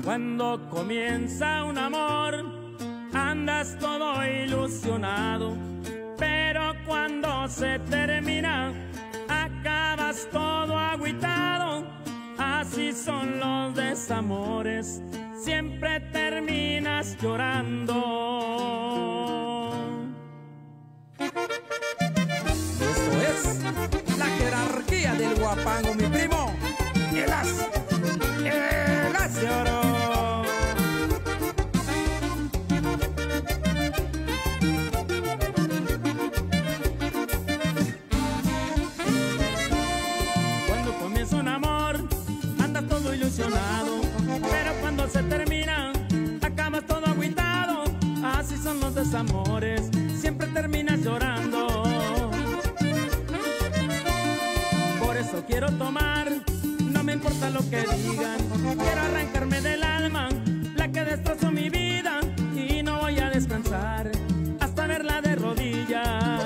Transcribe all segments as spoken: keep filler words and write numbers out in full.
Cuando comienza un amor, andas todo ilusionado, pero cuando se termina, acabas todo agüitado. Así son los desamores, siempre terminas llorando. Esto es la jerarquía del guapango, mi primo. El as, el as de oro. Cuando comienza un amor, andas todo ilusionado, pero cuando se termina, acabas todo agüitado. Así son los desamores, siempre terminas llorando. Por eso quiero tomar, no me importa lo que digan. Quiero arrancarme del alma la que destrozó mi vida, y no voy a descansar hasta verla de rodillas.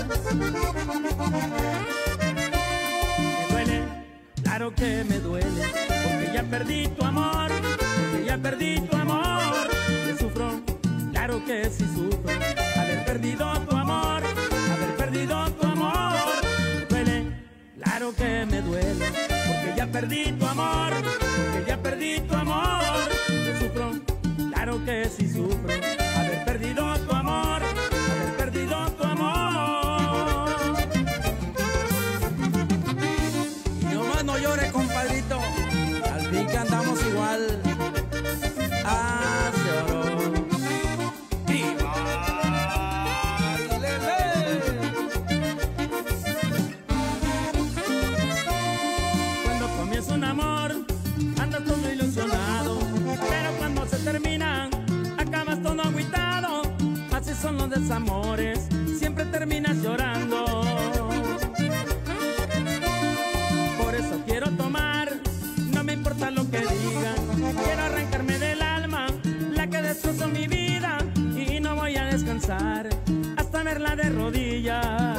Me duele, claro que me duele, porque ya perdí tu amor, porque ya perdí tu amor. Que sufro, claro que sí sufro, haber perdido tu amor, haber perdido tu amor. Me duele, claro que me duele, porque ya perdí tu amor, porque ya perdí tu amor. Que sufro, claro que sí sufro, haber perdido tu amor, haber perdido tu amor. Y nomás no llores, compadrito, al fin que andamos igual. Haz de oro. Y báilele. Cuando comienza un amor, andas todo ilusionado, pero cuando se termina, acabas todo agüitado. Así son los desamores, siempre terminas llorando. Por eso quiero tomar, no me importa lo que digan. Quiero arrancarme del alma la que destrozó mi vida, y no voy a descansar hasta verla de rodillas.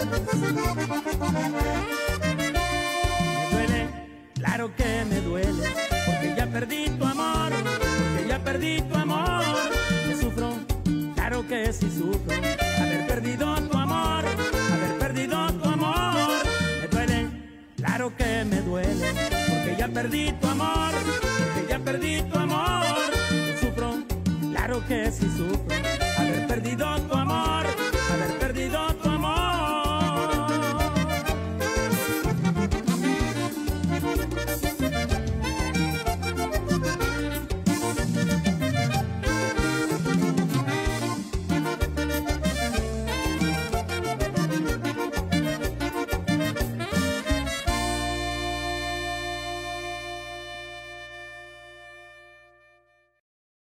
Me duele, claro que me duele, porque ya perdí tu amor, porque ya perdí tu amor. Que sufro, claro que sí sufro, haber perdido tu amor, haber perdido tu amor. Me duele, claro que me duele, porque ya perdí tu amor, porque ya perdí tu amor. Que sufro, claro que sí sufro, haber perdido tu amor.